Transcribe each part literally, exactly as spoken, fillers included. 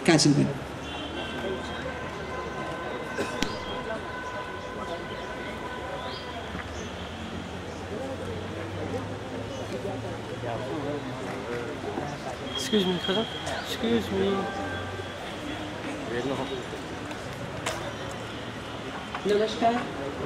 Castleman. Excuse me, cousin. Excuse me. નમસ્કાર.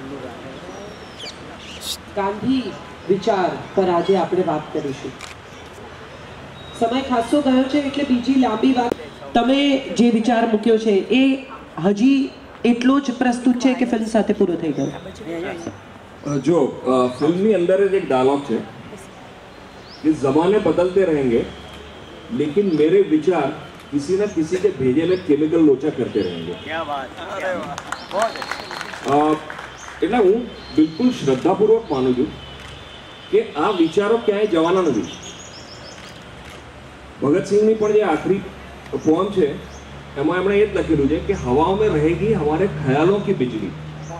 ગાંધી વિચાર પર આજે આપણે વાત કરીશું. સમય ખાસો ગયો છે એટલે બીજી લાંબી વાત. તમે જે વિચાર મૂક્યો છે એ હજી એટલો જ પ્રસ્તુત છે કે ફિલ્મ સાથે પૂરો થઈ ગયો? જો ફિલ્મની અંદર જ એક ડાયલોગ છે कि जमाने बदलते रहेंगे लेकिन मेरे विचार किसी न किसी के भेजे में केमिकल लोचा करते रहेंगे. क्या बात, अरे वाह. એટલે હું બિલકુલ શ્રદ્ધાપૂર્વક માનું છું કે આ વિચારો ક્યાંય જવાના નથી. ભગતસિંહની પણ જે આખરી પોએમ છે એમાં એમણે એ જ લખેલું છે કે હવાઓ में रहेगी हमारे ख्यालों की बिजली.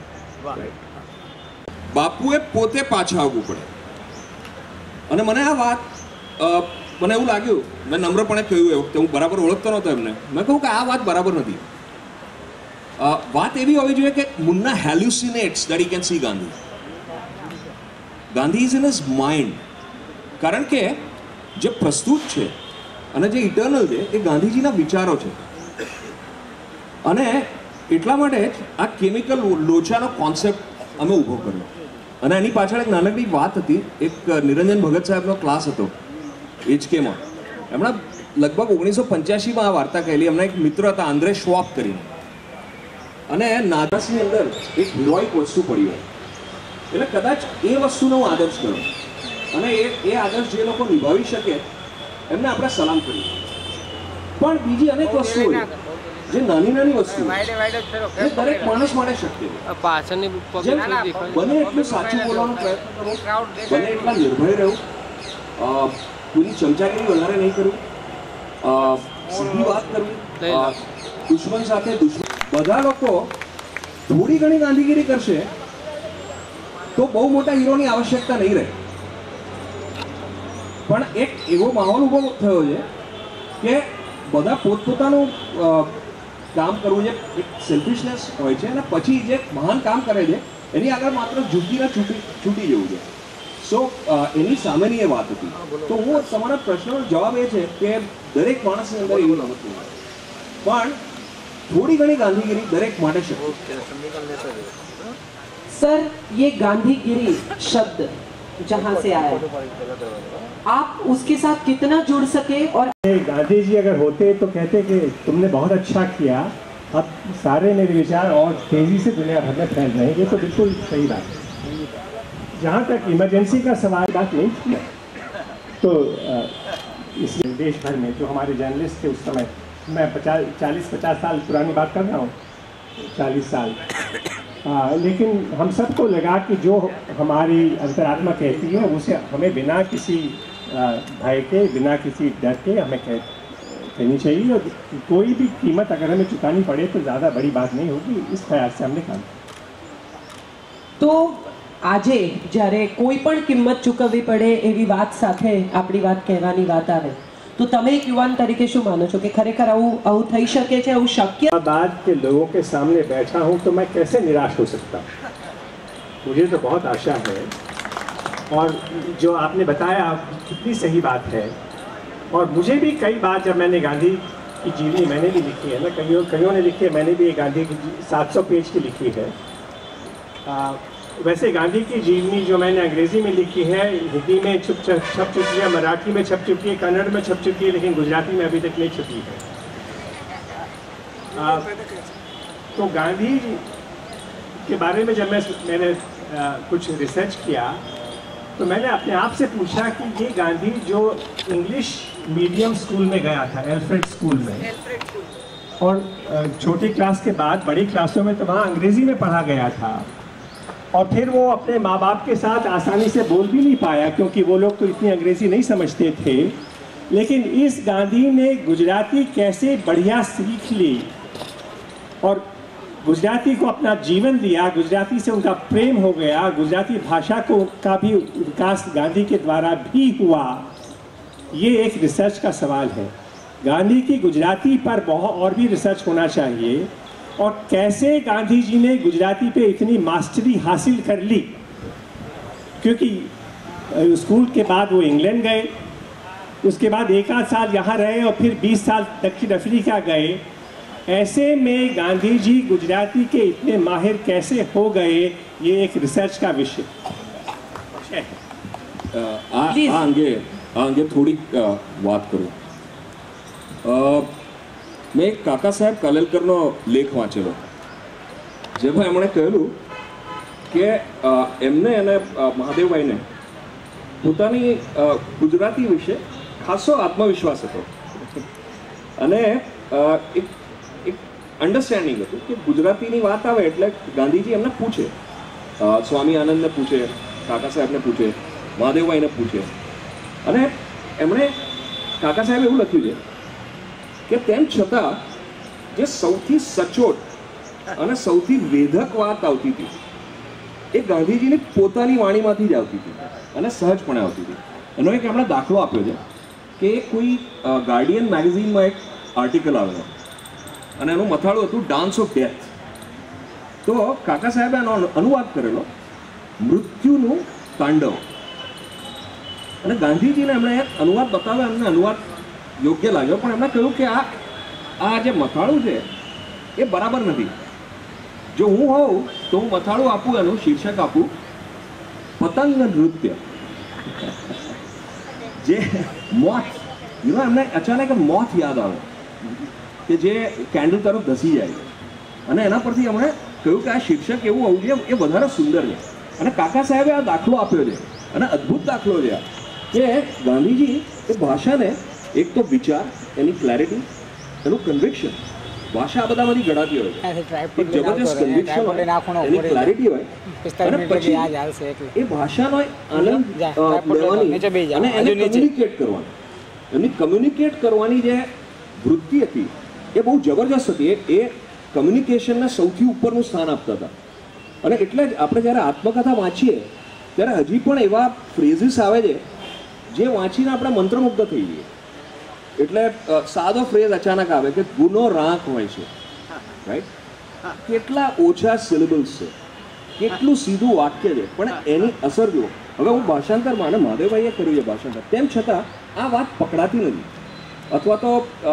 બાપુએ પોતે પાછા આવવું પડે. અને મને આ વાત મને એવું લાગ્યું, મેં નમ્રપણે કહ્યું એ વખતે, હું બરાબર ઓળખતો નહોતો એમને, મેં કહ્યું કે આ વાત બરાબર નથી. વાત એવી હોવી જોઈએ કે Munna hallucinates that he can see Gandhi. Gandhi is in his mind. કારણ કે જે પ્રસ્તુત છે અને જે ઇટર્નલ છે એ ગાંધીજીના વિચારો છે. અને એટલા માટે જ આ કેમિકલ લોચાનો કોન્સેપ્ટ અમે ઊભો કર્યો. અને એની પાછળ એક નાનકડી વાત હતી. એક નિરંજન ભગત સાહેબનો ક્લાસ હતો એચકેમાં. એમણે લગભગ ઓગણીસો પંચ્યાસીમાં આ વાર્તા કહેલી. એમના એક મિત્ર હતા આંદ્રે શ્વાબ કરીને, અને નાદાસની અંદર એક હિરોઇક વસ્તુ પડી હોય એટલે કદાચ એ વસ્તુનો હું આદર્શ કરું અને એ એ આદર્શ જે લોકો નિભાવી શકે એમને આપણે સલામ કરીએ. પણ બીજી અનેક વસ્તુઓ જે નાની નાની વસ્તુ એ દરેક માણસ માટે શક્ય છે. બને એટલું સાચું બોલવાનો પ્રયત્ન કરો, બને એટલા નિર્ભય રહું, પૂરી ચમચાગીરી વધારે નહીં કરવું, સીધી વાત કરવી, દુશ્મન સાથે દુશ્મન. બધા લોકો થોડી ઘણી ગાંધીગીરી કરશે તો બહુ મોટા હીરોની આવશ્યકતા નહીં રહે. પણ એક એવો માહોલ ઊભો થયો છે કે બધા પોતપોતાનું કામ કરવું છે, એક સેલ્ફિશનેસ હોય છે, અને પછી જે મહાન કામ કરે છે એની આગળ માત્ર ઝૂકીને છૂટી છૂટી જવું છે. સો એની સામેની એ વાત હતી. તો હું તમારા પ્રશ્નનો જવાબ એ છે કે દરેક માણસની અંદર એવું નહોતું, પણ थोड़ी घनी गांधीगिरी दरेक माटे शक्य. सर, ये गांधीगिरी शब्द जहाँ से आया, आप उसके साथ कितना जुड़ सके? और गांधी जी अगर होते तो कहते कि तुमने बहुत अच्छा किया, अब सारे मेरे विचार और तेजी से दुनिया भर में फैल रहे हैं. ये तो बिल्कुल सही बात है. जहाँ तक इमरजेंसी का सवाल बात नहीं थी, तो इस देश भर में जो हमारे जर्नलिस्ट थे उस समय, मैं पचास चालीस पचास साल पुरानी बात कर रहा हूँ, चालीस साल, आ, लेकिन हम सबको लगा कि जो हमारी अंतरात्मा कहती है उसे हमें बिना किसी भय के, बिना किसी डर के हमें कह कहनी चाहिए. और कोई भी कीमत अगर हमें चुकानी पड़े तो ज़्यादा बड़ी बात नहीं होगी. इस ख्याल से हमने काम. तो આજે જ્યારે કોઈ પણ કિંમત ચૂકવવી પડે એવી વાત સાથે આપણી વાત કહેવાની વાત આવે तो તમે એક યુવાન તરીકે શું માનો છો કે ખરેખર આવું આવું થઈ શકે છે, આવું શક્ય? बाद के लोगों के सामने बैठा हूँ तो मैं कैसे निराश हो सकता हूँ. मुझे तो बहुत आशा है, और जो आपने बताया कितनी सही बात है. और मुझे भी कई बार जब मैंने गांधी की जीवनी मैंने भी लिखी है ना, कईयों कईयों ने लिखी है, मैंने भी गांधी की सात सौ पेज की लिखी है. आ, वैसे गांधी की जीवनी जो मैंने अंग्रेज़ी में लिखी है, हिंदी में छप छप चुकी है, मराठी में छप चुकी है, कन्नड़ में छप चुकी है, लेकिन गुजराती में अभी तक नहीं छपी है. आ, तो गांधी के बारे में जब मैं मैंने आ, कुछ रिसर्च किया तो मैंने अपने आप से पूछा कि ये गांधी जो इंग्लिश मीडियम स्कूल में गया था, एल्फ्रेड स्कूल में, और छोटी क्लास के बाद बड़ी क्लासों में तो वहाँ अंग्रेज़ी में पढ़ा गया था, और फिर वो अपने माँ बाप के साथ आसानी से बोल भी नहीं पाया क्योंकि वो लोग तो इतनी अंग्रेज़ी नहीं समझते थे. लेकिन इस गांधी ने गुजराती कैसे बढ़िया सीख ली और गुजराती को अपना जीवन दिया, गुजराती से उनका प्रेम हो गया, गुजराती भाषा को का भी विकास गांधी के द्वारा भी हुआ. ये एक रिसर्च का सवाल है. गांधी की गुजराती पर बहुत और भी रिसर्च होना चाहिए, और कैसे गांधी जी ने गुजराती पे इतनी मास्टरी हासिल कर ली, क्योंकि स्कूल के बाद वो इंग्लैंड गए, उसके बाद एक आध साल यहाँ रहे और फिर बीस साल दक्षिण अफ्रीका गए। ऐसे में गांधी जी गुजराती के इतने माहिर कैसे हो गए, ये एक रिसर्च का विषय है। આ આ અંગે આ અંગે થોડીક વાત કરું. મેં એક કાકા સાહેબ કાલેલકરનો લેખ વાંચેલો, જેમાં એમણે કહેલું કે એમને અને મહાદેવભાઈને પોતાની ગુજરાતી વિશે ખાસો આત્મવિશ્વાસ હતો અને એક એક અન્ડરસ્ટેન્ડિંગ હતું કે ગુજરાતીની વાત આવે એટલે ગાંધીજી એમને પૂછે, સ્વામી આનંદને પૂછે, કાકા સાહેબને પૂછે, મહાદેવભાઈને પૂછે. અને એમણે કાકા સાહેબ એવું લખ્યું છે કે તેમ છતાં જે સૌથી સચોટ અને સૌથી વેધક વાત આવતી હતી એ ગાંધીજીની પોતાની વાણીમાંથી જ આવતી હતી અને સહજપણે આવતી હતી. એનો એક એમણે દાખલો આપ્યો છે કે કોઈ ગાર્ડિયન મેગેઝિનમાં એક આર્ટિકલ આવેલો અને એનું મથાળું હતું ડાન્સ ઓફ ડેથ. તો કાકા સાહેબે એનો અનુવાદ કરેલો મૃત્યુનું તાંડવ. અને ગાંધીજીને એમણે અનુવાદ બતાવ્યો, એમને અનુવાદ યોગ્ય લાગ્યો, પણ એમણે કહ્યું કે આ આ જે મથાળું છે એ બરાબર નથી. જો હું હોઉં તો હું મથાળું આપું, એનું શીર્ષક આપું પતંગ નૃત્ય. જે મોથ, યુ નો, એમને અચાનક મોથ યાદ આવે કે જે કેન્ડલ તરફ ધસી જાય, અને એના પરથી એમણે કહ્યું કે આ શીર્ષક એવું હોવું જોઈએ, એ વધારે સુંદર છે. અને કાકા સાહેબે આ દાખલો આપ્યો છે, અને અદ્ભુત દાખલો છે કે ગાંધીજી એ ભાષાને એક તો વિચાર, એની ક્લેરિટી, એનું કન્વિક્શન, ભાષા આ બધામાંથી ગણાતી હોય, એક જબરજસ્ત કન્વિક્શન હોય, એની ક્લેરિટી હોય, અને પછી એ ભાષાનો આનંદ લેવાની અને એને કમ્યુનિકેટ કરવાની, એમની કમ્યુનિકેટ કરવાની જે વૃત્તિ હતી એ બહુ જબરજસ્ત હતી. એ કમ્યુનિકેશનને સૌથી ઉપરનું સ્થાન આપતા હતા. અને એટલે જ આપણે જ્યારે આત્મકથા વાંચીએ ત્યારે હજી પણ એવા ફ્રેઝિસ આવે છે જે વાંચીને આપણે મંત્રમુગ્ધ થઈ જઈએ. એટલે સાદો ફ્રેઝ અચાનક આવે કે ગુનો રાંક હોય છે, રાઈટ, કેટલા ઓછા સિલેબલ્સ છે, કેટલું સીધું વાક્ય છે, પણ એની અસર જુઓ. હવે હું ભાષાંતરમાં, અને મહાદેવભાઈએ કર્યું છે ભાષાંતર, તેમ છતાં આ વાત પકડાતી નથી. અથવા તો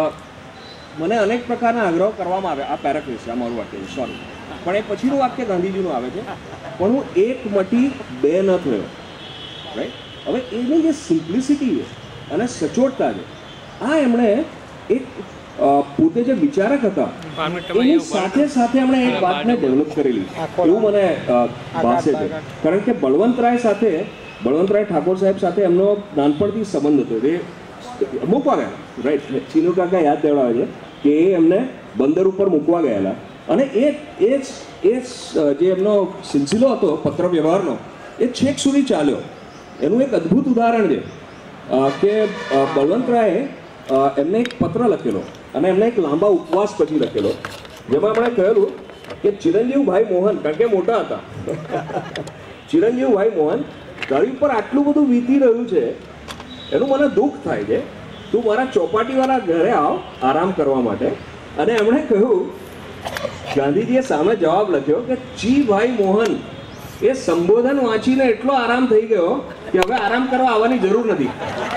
મને અનેક પ્રકારના આગ્રહ કરવામાં આવે, આ પેરાફ્રેઝ છે, આ મારું વાક્ય છે, સોરી, પણ એ પછીનું વાક્ય ગાંધીજીનું આવે છે, પણ હું એક મટી બે ન થયો, રાઈટ. હવે એની જે સિમ્પ્લિસિટી છે અને સચોટતા છે, આ એમણે એક પોતે જે વિચારક હતા એની સાથે સાથે એમણે એક વાતને ડેવલપ કરેલી એવું મને ભાસે છે. કારણ કે બળવંતરાય સાથે, બળવંતરાય ઠાકોર સાહેબ સાથે એમનો નાનપણથી સંબંધ હતો. એ મૂકવા ગયા, રાઈટ, ચીનુ કાકા યાદ દેવડાવે છે કે એ એમને બંદર ઉપર મૂકવા ગયેલા, અને એ એ એ જે એમનો સિલસિલો હતો પત્ર વ્યવહારનો એ છેક સુધી ચાલ્યો. એનું એક અદ્ભુત ઉદાહરણ છે કે બળવંતરાયે એમને એક પત્ર લખેલો અને એમને એક લાંબા ઉપવાસ પછી લખેલો, જેમાં એમણે કહેલું કે ચિરંજીવભાઈ મોહન, કારણ કે મોટા હતા, ચિરંજીવભાઈ મોહન, તારી ઉપર આટલું બધું વીતી રહ્યું છે એનું મને દુઃખ થાય છે, તું મારા ચોપાટીવાળા ઘરે આવ આરામ કરવા માટે. અને એમણે કહ્યું, ગાંધીજીએ સામે જવાબ લખ્યો કે જી ભાઈ મોહન, એ સંબોધન વાંચીને એટલો આરામ થઈ ગયો કે હવે આરામ કરવા આવવાની જરૂર નથી.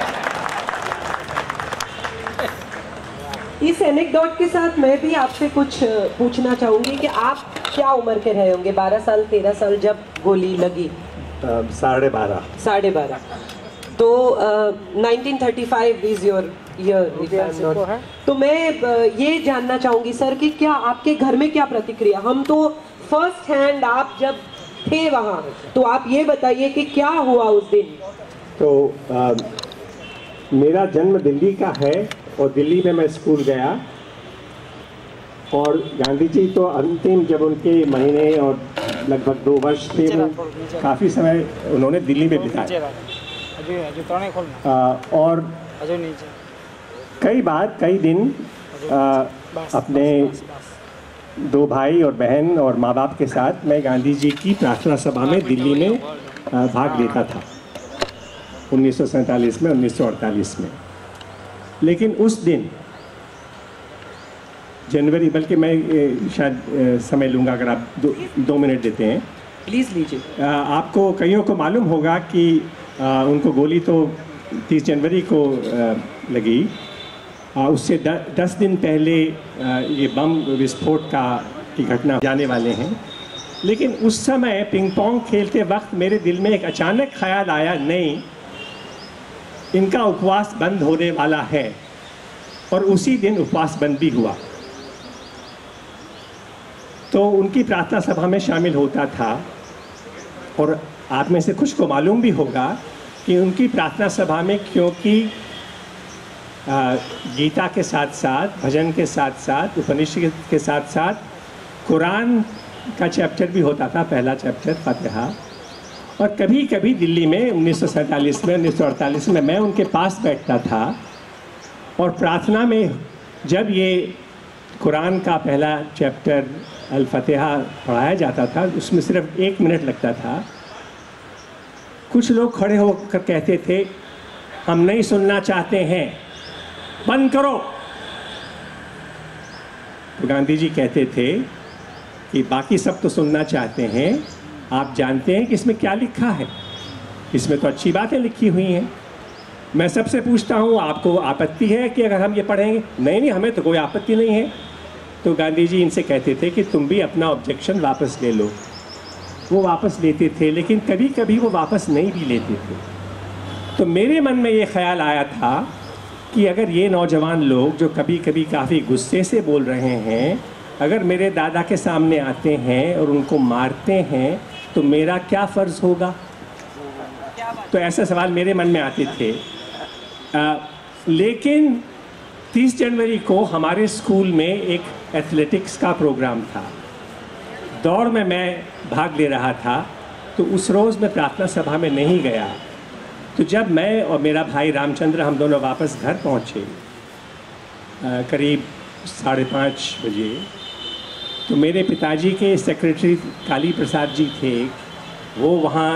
इस एनेक्डोट के साथ मैं भी आपसे कुछ पूछना चाहूंगी कि आप क्या उम्र के रहे होंगे, बारह साल तेरह साल जब गोली लगी? साढ़े बारह साढ़े बारह तो nineteen thirty five is your year. तो मैं ये जानना चाहूंगी सर कि क्या आपके घर में क्या प्रतिक्रिया, हम तो फर्स्ट हैंड आप जब थे वहाँ, तो आप ये बताइए कि क्या हुआ उस दिन. तो आ, मेरा जन्म दिल्ली का है और दिल्ली में मैं स्कूल गया, और गांधी जी तो अंतिम जब उनके महीने और लगभग दो वर्ष थे, वो काफ़ी समय उन्होंने दिल्ली में बिताया. और कई बार कई दिन आ, अपने दो भाई और बहन और माँ बाप के साथ मैं गांधी जी की प्रार्थना सभा में दिल्ली में आ, भाग लेता था उन्नीस सौ सैंतालीस में, उन्नीस सौ अड़तालीस में. लेकिन उस दिन जनवरी, बल्कि मैं ए, शायद ए, समय लूँगा अगर आप दो दो मिनट देते हैं। प्लीज़ लीजिए। आ, आपको कईयों को मालूम होगा कि आ, उनको गोली तो तीस जनवरी को आ, लगी। आ, उससे द, दस दिन पहले आ, ये बम विस्फोट का की घटना जाने वाले हैं। लेकिन उस समय पिंग पोंग खेलते वक्त मेरे दिल में एक अचानक ख्याल आया, नहीं, इनका उपवास बंद होने वाला है। और उसी दिन उपवास बंद भी हुआ। तो उनकी प्रार्थना सभा में शामिल होता था, और आप में से कुछ को मालूम भी होगा कि उनकी प्रार्थना सभा में, क्योंकि आ, गीता के साथ साथ, भजन के साथ साथ, उपनिषद के साथ साथ कुरान का चैप्टर भी होता था, पहला चैप्टर फातिहा। और कभी कभी दिल्ली में उन्नीस सौ सैंतालीस में, उन्नीस सौ अड़तालीस में मैं उनके पास बैठता था, और प्रार्थना में जब ये कुरान का पहला चैप्टर अल फतिहा पढ़ाया जाता था, उसमें सिर्फ एक मिनट लगता था। कुछ लोग खड़े होकर कहते थे, हम नहीं सुनना चाहते हैं, बंद करो। तो गांधी जी कहते थे कि बाकी सब तो सुनना चाहते हैं, आप जानते हैं कि इसमें क्या लिखा है? इसमें तो अच्छी बातें लिखी हुई हैं। मैं सबसे पूछता हूँ, आपको आपत्ति है कि अगर हम ये पढ़ेंगे? नहीं नहीं, हमें तो कोई आपत्ति नहीं है। तो गांधी जी इनसे कहते थे कि तुम भी अपना ऑब्जेक्शन वापस ले लो। वो वापस लेते थे, लेकिन कभी कभी वो वापस नहीं भी लेते थे। तो मेरे मन में ये ख्याल आया था कि अगर ये नौजवान लोग जो कभी कभी काफ़ी गुस्से से बोल रहे हैं, अगर मेरे दादा के सामने आते हैं और उनको मारते हैं, तो मेरा क्या फ़र्ज़ होगा? तो ऐसे सवाल मेरे मन में आते थे। आ, लेकिन तीस जनवरी को हमारे स्कूल में एक एथलेटिक्स का प्रोग्राम था। दौड़ में मैं भाग ले रहा था, तो उस रोज़ मैं प्रार्थना सभा में नहीं गया। तो जब मैं और मेरा भाई रामचंद्र, हम दोनों वापस घर पहुँचे करीब साढ़े पाँच बजे, तो मेरे पिताजी के सेक्रेटरी काली प्रसाद जी थे, वो वहाँ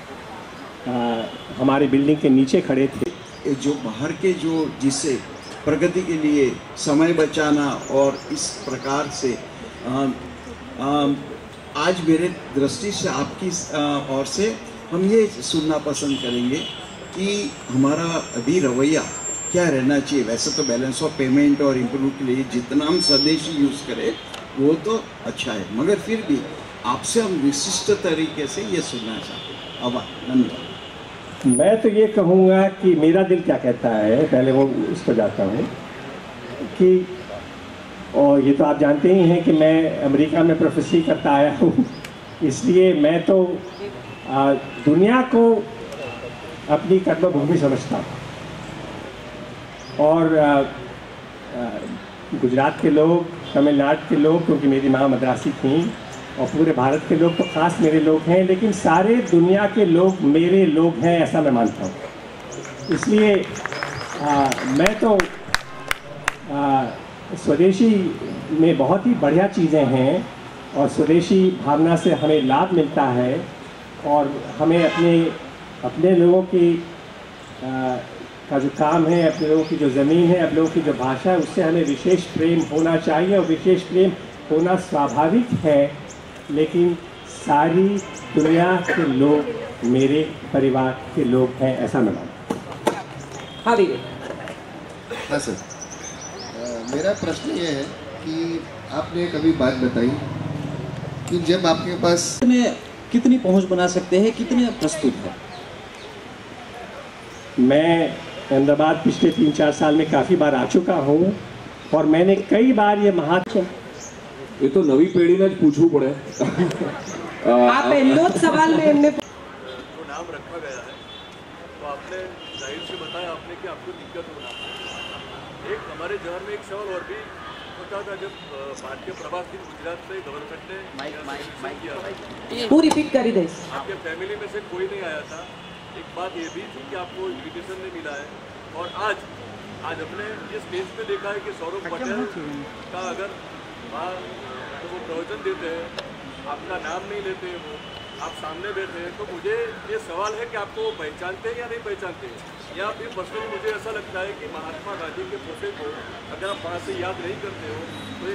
हमारे बिल्डिंग के नीचे खड़े थे। जो बाहर के जो जिससे प्रगति के लिए समय बचाना और इस प्रकार से आ, आ, आज मेरे दृष्टि से आपकी ओर से हम ये सुनना पसंद करेंगे कि हमारा अभी रवैया क्या रहना चाहिए। वैसे तो बैलेंस ऑफ पेमेंट और इम्प्रूव के लिए जितना हम स्वदेशी यूज़ करें वो तो अच्छा है, मगर फिर भी आपसे हम विशिष्ट तरीके से ये सुनना चाहते हैं। अब धन्यवाद। मैं तो ये कहूँगा कि मेरा दिल क्या कहता है, पहले वो उस पर जाता हूँ कि, और ये तो आप जानते ही हैं कि मैं अमेरिका में प्रोफेसरी करता आया हूँ, इसलिए मैं तो आ, दुनिया को अपनी कर्मभूमि समझता हूँ। और आ, आ, गुजरात के लोग, तमिलनाडु के लोग, क्योंकि मेरी माँ मद्रासी थी, और पूरे भारत के लोग तो ख़ास मेरे लोग हैं, लेकिन सारे दुनिया के लोग मेरे लोग हैं, ऐसा मैं मानता हूँ। इसलिए आ, मैं तो आ, स्वदेशी में बहुत ही बढ़िया चीज़ें हैं, और स्वदेशी भावना से हमें लाभ मिलता है, और हमें अपने अपने लोगों की आ, का जो काम है, अपने लोगों की जो ज़मीन है, अपने लोगों की जो भाषा है, उससे हमें विशेष प्रेम होना चाहिए, और विशेष प्रेम होना स्वाभाविक है। लेकिन सारी दुनिया के लोग मेरे परिवार के लोग हैं, ऐसा मैं मानता हूँ। हाँ विवेक। हाँ सर, आ, मेरा प्रश्न ये है कि आपने कभी बात बताई कि जब आपके पास में कितनी पहुंच बना सकते हैं, कितने प्रस्तुत है? मैं अहमदाबाद पिछले तीन चार साल में काफ़ी बार आ चुका हूँ, और मैंने कई बार ये महात्मा ये तो नवी पेढ़ी ने पूछવું પડે। આ પહેલો જ સવાલ મેં એમને जो नाम रखा गया है, तो आपने जाहिर से बताया आपने कि आपको दिक्कत हो रहा है। एक हमारे जहन में एक सवाल और भी होता था, जब भारतीय प्रवासी गुजरात से गवर्नमेंट ने किया था, હું રિપીટ કરી દઈશ। आपके फैमिली में से कोई नहीं आया था। एक बात ये भी थी कि आपको इन्विटेशन नहीं मिला है, और आज आज अपने इस स्टेज पे देखा है कि सौरभ पटेल का अगर वहाँ तो वो प्रवचन देते हैं, आपका नाम नहीं लेते हैं, वो आप सामने बैठे हैं, तो मुझे ये सवाल है कि आपको पहचानते हैं या नहीं पहचानते हैं, या फिर पर्सनली मुझे ऐसा लगता है कि महात्मा गांधी के फोटो को अगर आप वहाँ से याद नहीं करते हो तो ये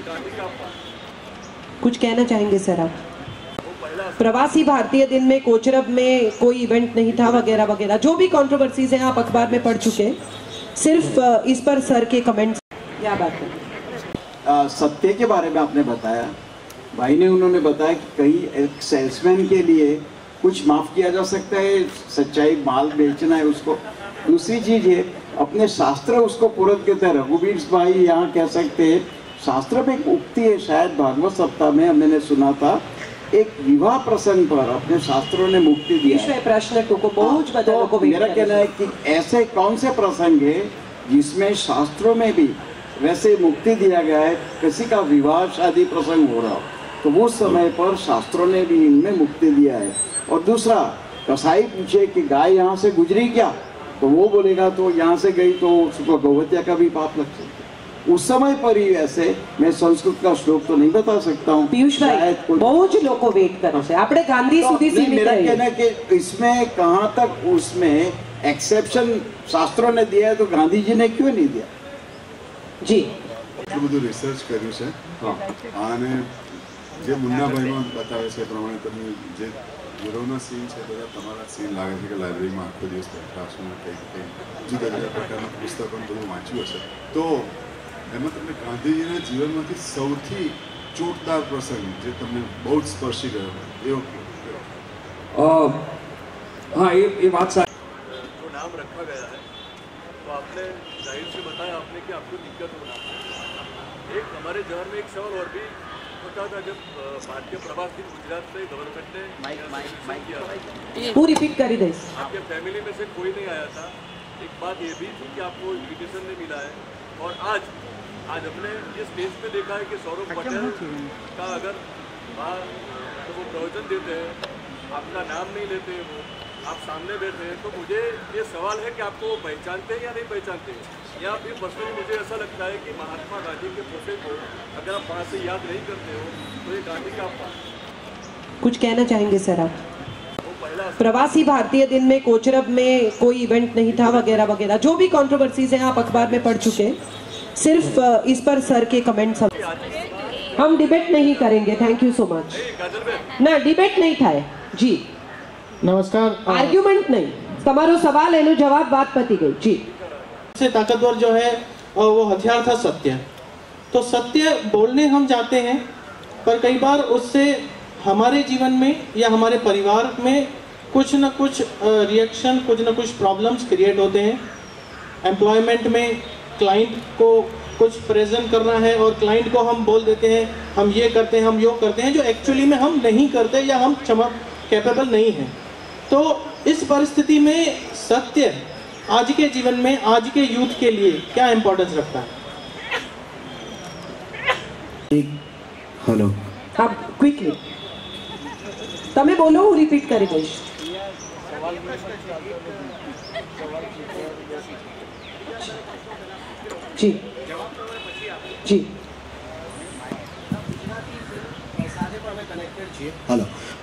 गांधी का अपमान। कुछ कहना चाहेंगे सर आप? वो पहला प्रवासी भारतीय दिन में कोचरब में कोई इवेंट नहीं था वगैरह वगैरह, जो भी कंट्रोवर्सीज हैं आप अखबार में पढ़ चुके हैं, सिर्फ अ, इस पर सर के कमेंट्स क्या बात है? आ, सत्य के बारे में आपने बताया, भाई ने उन्होंने बताया कि कहीं एक सेल्समैन के लिए कुछ माफ़ किया जा सकता है, सच्चाई माल बेचना है उसको। दूसरी चीज़ है, अपने शास्त्र उसको पूरत कहते हैं। रघुवीर भाई यहाँ कह सकते हैं, शास्त्र में एक उक्ति है, शायद भागवत सप्ताह में मैंने सुना था, एक विवाह प्रसंग पर अपने शास्त्रों ने मुक्ति दिया है। प्रश्न को बहुत हाँ, तो मेरा कहना है कि ऐसे कौन से प्रसंग है जिसमें शास्त्रों में भी वैसे मुक्ति दिया गया है, किसी का विवाह शादी प्रसंग हो रहा हो तो उस समय पर शास्त्रों ने भी इनमें मुक्ति दिया है। और दूसरा, कसाई पूछे कि गाय यहाँ से गुजरी क्या, तो वो बोलेगा तो यहाँ से गई तो उसको गौहत्या का भी पाप लग सकता है। उस समय पर ही ऐसे मैं संस्कृत का श्लोक तो नहीं बता सकता हूँ। पीयूष भाई, बहुत लोग वेट करो से आपने गांधी સુધી नहीं, सीमित मेरा रहिए। कहना है कि इसमें कहाँ तक उसमें एक्सेप्शन शास्त्रों ने दिया है तो गांधी जी ने क्यों नहीं दिया? जी એટલું બધું રિસર્ચ કર્યું છે અને જે મુન્નાભાઈમાં બતાવે છે એ પ્રમાણે તમે જે હીરોના સીન છે બધા તમારા સીન લાગે છે કે લાઇબ્રેરીમાં આખો દિવસ બેઠા હશો ને કંઈક કંઈક જુદા જુદા પ્રકારના પુસ્તકો બધું વાંચ્યું હશે, તો એમાં તમને ગાંધીજીના જીવનમાંથી સૌથી ચોટદાર પ્રસંગ જે તમને બહુ જ સ્પર્શી ગયો એવો અ, હા એ એ વાત સાચી। जो नाम रखा गया है तो आपने जाहिर से बताया आपने कि आपको दिक्कत हो रहा है। एक हमारे जहन में एक सवाल और भी होता था, जब अ, भारतीय प्रवासी गुजरात से गवर्नमेंट ने selection किया था, હું રિપીટ કરી દઈશ। आपके फैमिली में से कोई नहीं आया था। एक बात ये भी थी कि आपको इन्विटेशन नहीं मिला है, और आज आज हमने ये स्टेज पे देखा है कि सौरभ पटेल का अगर वहाँ तो वो प्रवचन देते हैं, आपका नाम नहीं लेते हैं, वो आप सामने बैठे हैं, तो मुझे ये सवाल है कि आपको वो पहचानते हैं या नहीं पहचानते हैं, या फिर पर्सनली मुझे ऐसा लगता है कि महात्मा गांधी के फोटो को अगर आप वहाँ से याद नहीं करते हो तो ये गांधी का अपमान। कुछ कहना चाहेंगे सर आप? वो पहला प्रवासी भारतीय दिन में कोचरब में कोई इवेंट नहीं था वगैरह वगैरह, जो भी कंट्रोवर्सीज हैं आप अखबार में पढ़ चुके हैं, सिर्फ अ, इस पर सर के कमेंट्स हम हम डिबेट नहीं करेंगे। Thank you so much. ना डिबेट नहीं થાય जी, नमस्कार। आर्ग्यूमेंट नहीं, તમારો સવાલ એનો જવાબ વાત પતી ગઈ जी। सबसे ताकतवर जो है अ, वो हथियार था सत्य। तो सत्य बोलने हम जाते हैं, पर कई बार उससे हमारे जीवन में या हमारे परिवार में कुछ ना कुछ रिएक्शन, कुछ ना कुछ प्रॉब्लम्स क्रिएट होते हैं। एम्प्लॉयमेंट में क्लाइंट को कुछ प्रेजेंट करना है और क्लाइंट को हम बोल देते हैं हम ये करते हैं, हम यो करते हैं, जो एक्चुअली में हम नहीं करते या हम क्षमा कैपेबल नहीं हैं। तो इस परिस्थिति में सत्य आज के जीवन में, आज के यूथ के लिए क्या इम्पोर्टेंस रखता है? हेलो, आप क्विकली તમે બોલો, હું રિપીટ કરી દઈશ। जी जी हेलो,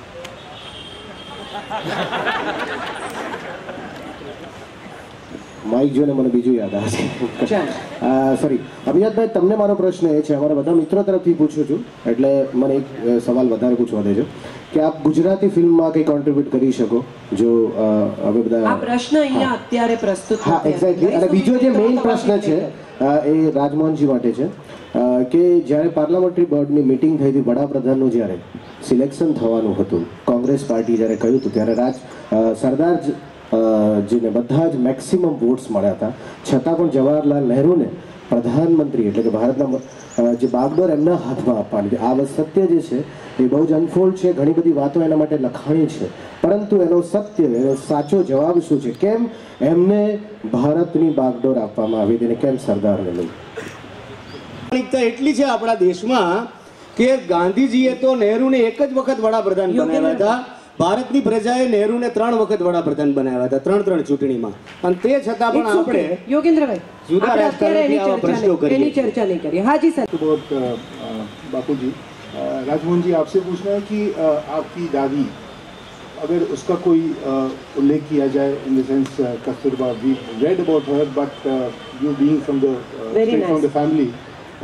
માઇક જોઈને મને બીજું યાદ આવે છે। સોરી અભિયાતભાઈ, તમને મારો પ્રશ્ન એ છે, અમારા બધા મિત્રો તરફથી પૂછું છું, એટલે મને એક અ, સવાલ વધારે પૂછવા દેજો કે આપ ગુજરાતી ફિલ્મમાં કંઈ કોન્ટ્રીબ્યુટ કરી શકો? જો અ, હવે બધા આ પ્રશ્ન અહીંયા અત્યારે પ્રસ્તુત હા નથી। એક્ઝેક્ટલી। અને બીજો જે મેઇન પ્રશ્ન છે અ, એ રાજમોહનજી માટે છે અ, કે જ્યારે પાર્લામેન્ટરી બોર્ડની મિટિંગ થઈ હતી, વડાપ્રધાનનું જ્યારે સિલેક્શન થવાનું હતું, કોંગ્રેસ પાર્ટી જ્યારે કહ્યું હતું, ત્યારે રાજ અ, સરદાર જ- અ, જેને બધા જ મેક્સિમમ વોટ્સ મળ્યા હતા, છતાં પણ જવાહરલાલ નહેરુને પ્રધાનમંત્રી એટલે કે ભારતના અ, જે બાગડોર એમના હાથમાં આપવાની હતી। આ વસ્તુ સત્ય જે છે એ બહુ જ અનફોલ્ડ છે, ઘણી બધી વાતો એના માટે લખાણી છે, પરંતુ એનો સત્ય, એનો સાચો જવાબ શું છે? કેમ એમને ભારતની બાગડોર આપવામાં આવી હતી અને કેમ સરદારને નહીં? લાક્ષણિકતા એટલી છે આપણા દેશમાં કે ગાંધીજીએ તો નહેરુને એક જ વખત વડાપ્રધાન બનાવ્યા હતા, ભારતની પ્રજાએ નહેરુને ત્રણ વખત વડાપ્રધાન બનાવ્યા હતા, ત્રણ ત્રણ ચૂંટણીમાં, અને તે છતાં પણ આપણે યોગેન્દ્રભાઈ જુદા આપણે અત્યારે રાજકારણથી એની આવા ચર્ચા પ્રશ્નો નહીં- કરીએ એની છીએ। ચર્ચા नहीं करिए। हाँ जी सर। बहुत बापू जी, राजमोहन जी आपसे पूछना है कि अ, आपकी दादी, अगर उसका कोई अ, उल्लेख किया जाए in the sense Kasturba, we read about her, but you being from the Very from nice. The family,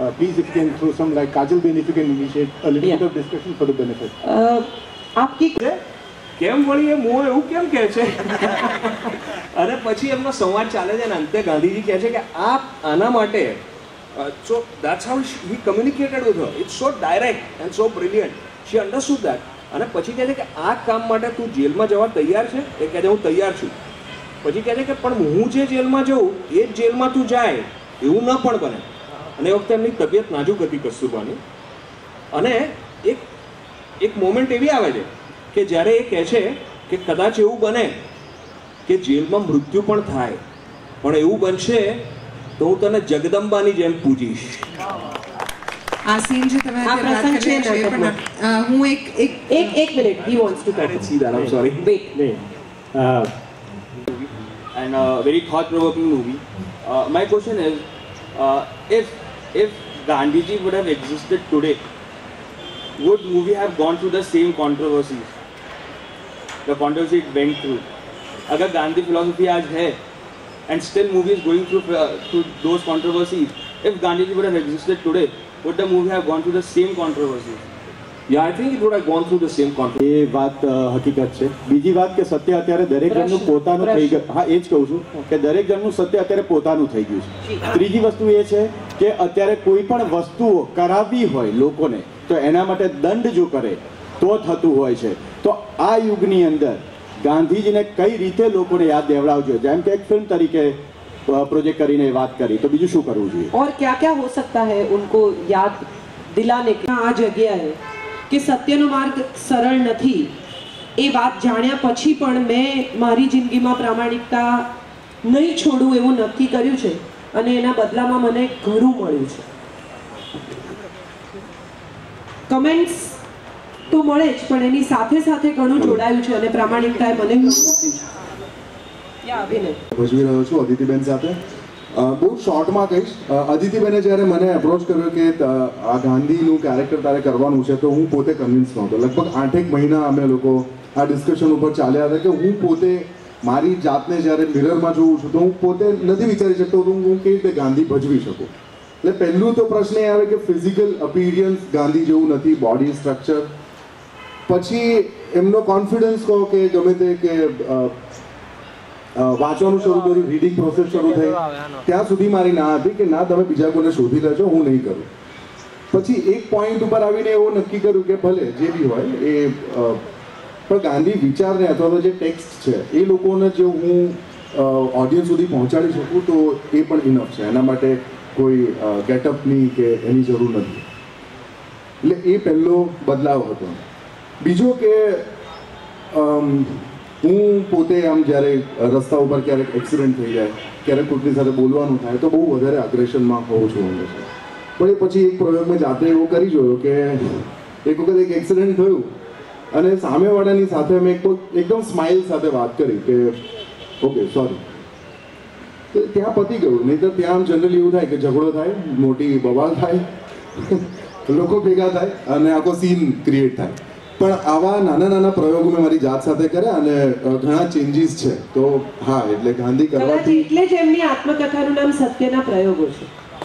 Uh, please, if you can throw some like Kajal Ben, if you can initiate a little Yeah. bit of discussion for the benefit. આપકી કેમ વળી એ મોં એવું કેમ કહે છે અને પછી એમનો સંવાદ ચાલે છે અને અંતે ગાંધીજી કહે છે કે આ આના માટે so that's how he communicated with her it's so direct and so brilliant she understood that અને પછી કહે છે કે આ કામ માટે તું જેલમાં જવા તૈયાર છે એ કહે છે હું તૈયાર છું પછી કહે છે કે પણ હું જે જેલમાં જાઉં એ જ જેલમાં તું જાય એવું ન પણ બને અને એ વખતે એમની તબિયત નાજુક હતી કસ્તુરબાની અને એક એક મોમેન્ટ એવી આવે છે કે જ્યારે એ કહે છે કે કદાચ એવું બને કે જેલમાં મૃત્યુ પણ થાય પણ એવું બનશે તો હું તને જગદંબાની જેમ પૂજીશ આ સીન જે તમે આ અત્યારે વાત પ્રસંગ છે કરી છે એ પણ નાટકમાં. અ, હું એક એક એક એક minute he wants to talk see that I am sorry wait Uh, and a very thought-provoking movie. Uh, my question is, uh, if if Gandhiji would have existed today, would movie have gone through the same controversies? The controversy it went through. अगर Gandhi philosophy आज है, and still movie is going through uh, through those controversies, if Gandhiji would have existed today, would the movie have gone through the same controversies? Yeah, I think it would have gone through the same controversy. એ વાત અ, હકીકત છે. બીજી વાત કે સત્ય અત્યારે દરેક જણનું પોતાનું થઈ ગયું. હા, એ જ કહું છું કે દરેક જણનું સત્ય અત્યારે પોતાનું થઈ ગયું છે. ત્રીજી વસ્તુ એ છે કે અત્યારે કોઈ પણ વસ્તુઓ કરાવવી હોય લોકોને તો એના માટે દંડ જો કરે તો થતું હોય છે. તો આ યુગની અંદર ગાંધીજીને કઈ રીતે લોકોને યાદ દેવડાવવું જોઈએ, જેમ કે એક ફિલ્મ તરીકે પ્રોજેક્ટ કરીને વાત કરી, તો બીજું શું કરવું જોઈએ? और क्या क्या हो सकता है उनको याद दिलाने के આ જગ્યાએ કે સત્યનો માર્ગ સરળ નથી એ વાત જાણ્યા પછી પણ મેં મારી જિંદગીમાં પ્રામાણિકતા નહીં છોડું એવું નક્કી કર્યું છે અને એના બદલામાં મને ઘણું મળ્યું છે. કમેન્ટ્સ તો મળે જ પણ એની સાથે સાથે ઘણું જોડાયું છે અને પ્રામાણિકતાએ મને ઘણું આપ્યું છે. યા અભિનય ભજવી રહ્યો છું અદિતિબેન સાથે. અ, બહુ શોર્ટમાં કહીશ. અ, અદિતિબેને જ્યારે મને એપ્રોચ કર્યો કે ત- આ ગાંધીનું કેરેક્ટર તારે કરવાનું છે તો હું પોતે કન્વિન્સ નહોતો. લગભગ આઠેક મહિના અમે લોકો આ ડિસ્કશન ઉપર ચાલ્યા હતા કે હું પોતે મારી જાતને જ્યારે મિરરમાં જોઉં છું તો હું પોતે નથી વિચારી શકતો તો હું કેવી રીતે ગાંધી ભજવી શકું. એટલે પહેલું તો પ્રશ્ન એ આવે કે ફિઝિકલ અપિયરન્સ ગાંધી જેવું નથી, બોડી સ્ટ્રક્ચર. પછી એમનો કોન્ફિડન્સ કહો કે ગમે તે કે અ, અ, વાંચવાનું શરૂ કર્યું, રીડિંગ પ્રોસેસ શરૂ થઈ, ત્યાં સુધી મારી ના હતી કે ના તમે બીજા કોઈને શોધી લેજો, હું નહીં કરું. પછી એક પોઈન્ટ ઉપર આવીને એવું નક્કી કર્યું કે ભલે જે બી હોય એ અ, પણ ગાંધી વિચારને અથવા તો જે ટેક્સ્ટ છે એ લોકોને જો હું ઓડિયન્સ સુધી પહોંચાડી શકું તો એ પણ ઇનફ છે. એના માટે કોઈ ગેટઅપની કે એની જરૂર નથી. એટલે એ પહેલો બદલાવ હતો. બીજો કે અમ, હું પોતે આમ જ્યારે રસ્તા ઉપર ક્યારેક એક્સિડન્ટ થઈ જાય, ક્યારેક કોઈકની સાથે બોલવાનું થાય તો બહુ વધારે અગ્રેશનમાં હોઉં છું હંમેશા. પણ એ પછી એક પ્રયોગ મેં જાતે એવો કરી જોયો કે એક વખત એક એક્સિડન્ટ થયું અને સામેવાળાની સાથે મેં એક એકદમ સ્માઇલ સાથે વાત કરી કે ઓકે સોરી, તો ત્યાં પતી ગયું. નહીં તો ત્યાં આમ જનરલી એવું થાય કે ઝઘડો થાય, મોટી બવાલ થાય, લોકો ભેગા થાય અને આખો સીન ક્રિએટ થાય. પણ આવા નાના નાના પ્રયોગો મેં મારી જાત સાથે કર્યા અને ઘણા ચેન્જીસ છે. તો હા, એટલે ગાંધી કદાચ કરવાથી એટલે જ એમની આત્મકથાનું નામ સત્યના પ્રયોગો છે.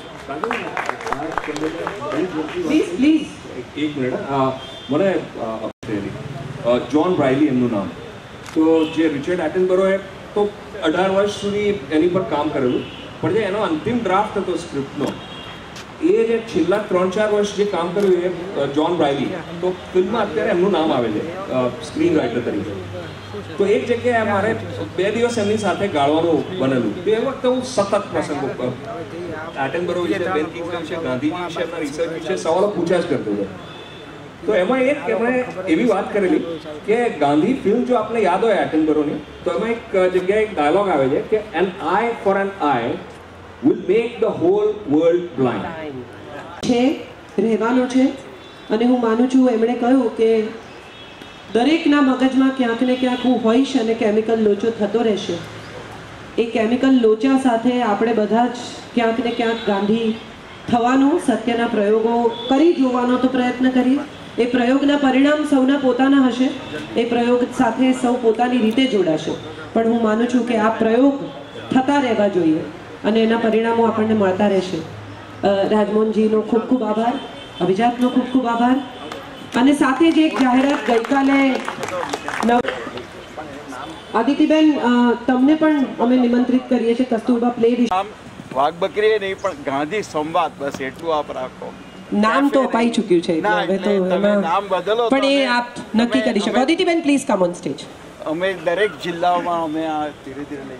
પ્લીઝ પ્લીઝ એક મિનિટ. મને જોન બ્રાયલી એમનું નામ, તો જે રિચર્ડ એટનબરોએ તો અઢાર વર્ષ સુધી એની પર કામ કરેલું, પણ જે એનો અંતિમ ડ્રાફ્ટ હતો સ્ક્રિપ્ટનો એ જે છેલ્લા ત્રણ ચાર વર્ષ જે કામ કર્યું એ જોન બ્રાયલી, તો ફિલ્મમાં અત્યારે એમનું નામ આવે છે સ્ક્રીન રાઇટર તરીકે. તો એક જગ્યાએ મારે બે દિવસ એમની સાથે ગાળવાનું બનેલું. તો એ વખતે હું સતત પ્રસંગો એટનબરો વિશે, બેન કિંગ્સલે વિશે, ગાંધીજી વિશે, એમના રિસર્ચ વિશે સવાલો પૂછ્યા જ કરતો હતો. તો એમાં એક એમણે એવી વાત કરેલી કે ગાંધી ફિલ્મ જો આપને યાદ હોય એટનબરોની, તો એમાં એક જગ્યાએ એક ડાયલોગ આવે છે કે an eye for an eye will make the whole world blind. છે રહેવાનું છે અને હું માનું છું એમણે કહ્યું કે દરેકના મગજમાં ક્યાંક ને ક્યાંક હું હોઈશ અને કેમિકલ લોચો થતો રહેશે. એ કેમિકલ લોચા સાથે આપણે બધા જ ક્યાંક ને ક્યાંક ગાંધી થવાનું, સત્યના પ્રયોગો કરી જોવાનો તો પ્રયત્ન કરીએ. એ પ્રયોગના પરિણામ સૌના પોતાના હશે, એ પ્રયોગ સાથે સૌ પોતાની રીતે જોડાશે. પણ હું માનું છું કે આ પ્રયોગ થતા રહેવા જોઈએ અને એના પરિણામો આપણને મળતા રહેશે. રાજમોહનજીનો ખૂબ ખૂબ આભાર, અભિજાતનો ખૂબ ખૂબ આભાર. અને સાથે જ એક જાહેરાત ગઈકાલે નવ આદિતિબેન તમને પણ અમે નિમંત્રિત કરીએ છીએ કસ્તુરબા પ્લે વિશે. વાઘ બકરી નહીં પણ ગાંધી સંવાદ, બસ એટલું આપ રાખો. નામ તો અપાઈ ચૂક્યું છે એટલે હવે તો નામ બદલો પણ એ આપ નક્કી કરી શકો. આદિતિબેન પ્લીઝ કમ ઓન સ્ટેજ. અમે દરેક જિલ્લાઓમાં અમે આ ધીરે ધીરે લઈ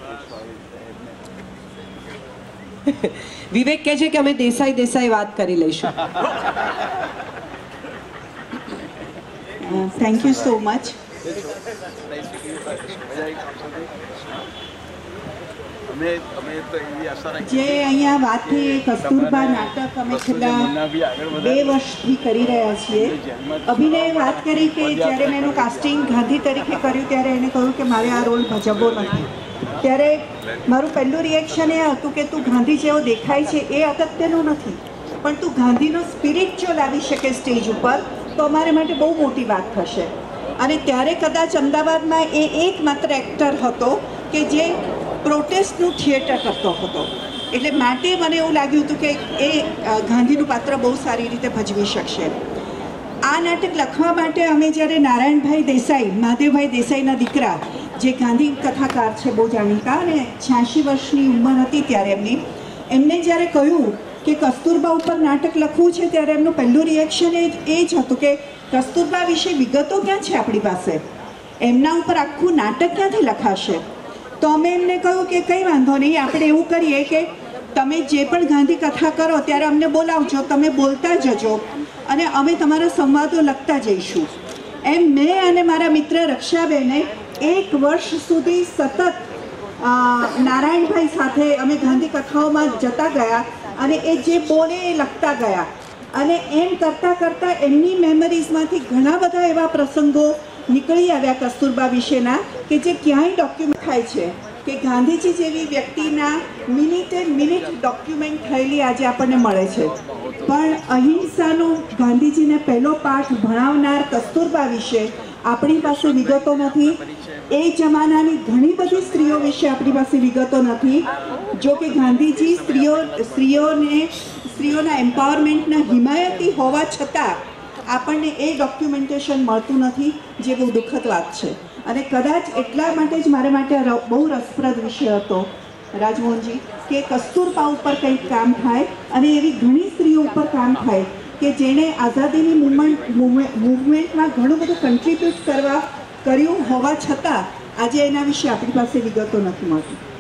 જઈશું. વિવેક કહે છે કે અમે દેસાઈ દેસાઈ વાત કરી લઈશું. Thank you so much. જે અહીંયા વાત થઈ કસ્તુરબા નાટક અમે છેલ્લા બે વર્ષથી કરી રહ્યા છીએ. અભિનય વાત કરી કે જ્યારે મેં એનું કાસ્ટિંગ ગાંધી તરીકે કર્યું ત્યારે એને કહ્યું કે મારે આ રોલ ભજવવો નથી. ત્યારે મારું પહેલું રિએક્શન એ હતું કે તું ગાંધી જેવો દેખાય છે એ અગત્યનું નથી, પણ તું ગાંધીનો સ્પિરિટ જો લાવી શકે સ્ટેજ ઉપર તો અમારે માટે બહુ મોટી વાત થશે. અને ત્યારે કદાચ અમદાવાદમાં એ એકમાત્ર એક્ટર હતો કે જે પ્રોટેસ્ટનું થિયેટર કરતો હતો. એટલે માટે મને એવું લાગ્યું હતું કે એ ગાંધીનું પાત્ર બહુ સારી રીતે ભજવી શકશે. આ નાટક લખવા માટે અમે જ્યારે નારાયણભાઈ દેસાઈ, મહાદેવભાઈ દેસાઈના દીકરા, જે ગાંધી કથાકાર છે બહુ જાણીતા, અને છ્યાસી વર્ષની ઉંમર હતી ત્યારે એમની, એમને જ્યારે કહ્યું કે કસ્તુરબા ઉપર નાટક લખવું છે ત્યારે એમનું પહેલું રિએક્શન એ એ જ હતું કે કસ્તુરબા વિશે વિગતો ક્યાં છે આપણી પાસે, એમના ઉપર આખું નાટક ક્યાંથી લખાશે. તો અમે એમને કહ્યું કે કંઈ વાંધો નહીં, આપણે એવું કરીએ કે તમે જે પણ ગાંધી કથા કરો ત્યારે અમને બોલાવજો, તમે બોલતા જજો અને અમે તમારા સંવાદો લખતા જઈશું. એમ મેં અને મારા મિત્ર રક્ષાબેને એક વર્ષ સુધી સતત નારાયણભાઈ સાથે અમે ગાંધી કથાઓમાં જતા ગયા અને એ જે બોલે એ લખતા ગયા. અને એમ કરતાં કરતાં એમની મેમરીઝમાંથી ઘણા બધા એવા પ્રસંગો નીકળી આવ્યા કસ્તુરબા વિશેના કે જે ક્યાંય ડોક્યુમેન્ટ થાય છે કે ગાંધીજી જેવી વ્યક્તિના મિનિટે મિનિટ ડોક્યુમેન્ટ થયેલી આજે આપણને મળે છે. પણ અહિંસાનો ગાંધીજીને પહેલો પાઠ ભણાવનાર કસ્તુરબા વિશે આપણી પાસે વિગતો નથી. એ જમાનાની ઘણી બધી સ્ત્રીઓ વિશે આપણી પાસે વિગતો નથી. જો કે ગાંધીજી સ્ત્રીઓ સ્ત્રીઓને સ્ત્રીઓના એમ્પાવરમેન્ટના હિમાયતી હોવા છતાં આપણને એ ડોક્યુમેન્ટેશન મળતું નથી, જે બહુ દુઃખદ વાત છે. અને કદાચ એટલા માટે જ મારા માટે બહુ રસપ્રદ વિષય હતો રાજમોહનજી કે કસ્તુરબા ઉપર કંઈક કામ થાય અને એવી ઘણી સ્ત્રીઓ ઉપર કામ થાય કે જેણે આઝાદીની મુવમેન્ટ મૂવમેન્ટમાં ઘણું બધું કન્ટ્રીબ્યુટ કરવા કર્યું હોવા છતાં આજે એના વિશે આપણી પાસે વિગતો નથી મળતી.